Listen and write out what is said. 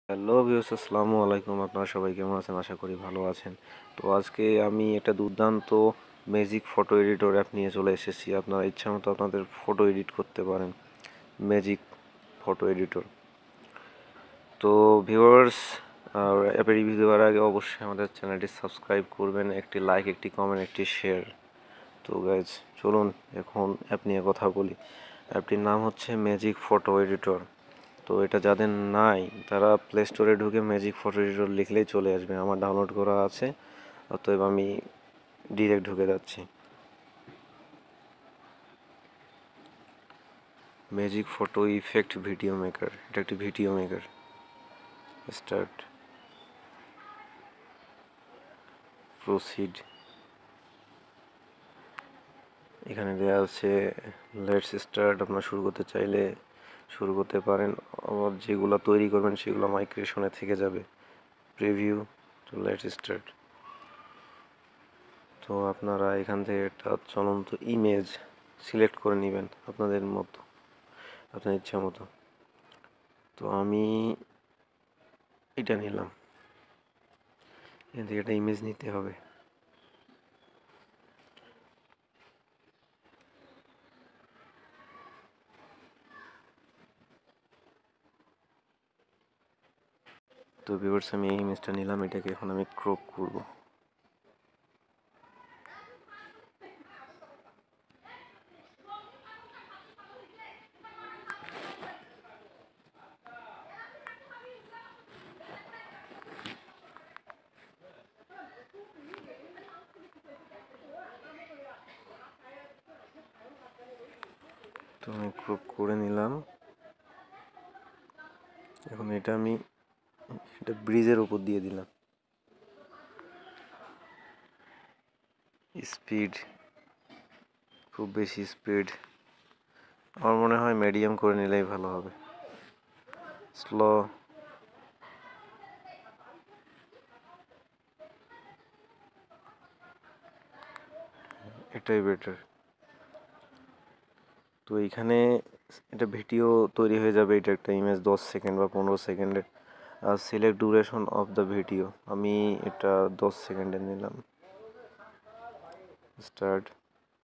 Hello viewers, আসসালামু আলাইকুম। আপনারা সবাই কেমন আছেন? আশা করি ভালো আছেন। তো আজকে আমি একটা দুর্দান্ত ম্যাজিক ফটো এডিটর অ্যাপ নিয়ে চলে এসেছি। আপনারা ইচ্ছা মতো আপনাদের ফটো এডিট করতে পারেন ম্যাজিক ফটো এডিটর। তো ভিউয়ার্স, আর অ্যাপের রিভিউ দেওয়ার আগে অবশ্যই আমাদের চ্যানেলটি সাবস্ক্রাইব করবেন, একটি লাইক, একটি কমেন্ট, একটি শেয়ার। তো গাইজ, চলুন এখন অ্যাপ নিয়ে কথা বলি। অ্যাপটির নাম হচ্ছে ম্যাজিক ফটো এডিটর। তো এটা যাদের নাই তারা প্লে স্টোরে ঢুকে ম্যাজিক ফটো এডিটর লিখলেই চলে আসবে। আমার ডাউনলোড করা আছে, অতএব আমি ডিরেক্ট ঢুকে যাচ্ছি। Magic photo effect video maker, এটা একটি ভিডিও মেকার। Start, proceed. এখানে দেওয়া আছে লেটস স্টার্ট। আপনার শুরু করতে চাইলে শুরু করতে পারেন, আবার যেগুলো তৈরি করবেন সেগুলো মাইগ্রেশনে থেকে যাবে। প্রিভিউ। তো লেটস স্টার্ট। তো আপনারা এখান থেকে একটা চলন্ত ইমেজ সিলেক্ট করে নেবেন আপনাদের মতো, আপনার ইচ্ছা মতো। তো আমি এটা নিলাম, এখান থেকে একটা ইমেজ নিতে হবে। তো ভিউয়ার্স, আমি এই ইমেজটা নিলাম, এটাকে এখন আমি ক্রপ করব। তো আমি ক্রপ করে নিলাম। এখন এটা আমি ব্রিজের উপর দিয়ে দিলাম। স্পিড, খুব বেশি স্পিড আমার মনে হয় মিডিয়াম করে নিলেই ভালো হবে। স্লো, এটাই বেটার। তো এইখানে এটা ভিডিও তৈরি হয়ে যাবে। এটা একটা ইমেজ 10 সেকেন্ড বা 15 সেকেন্ডের। Select duration of the video, আমি এটা 10 সেকেন্ডের নিলাম। স্টার্ট।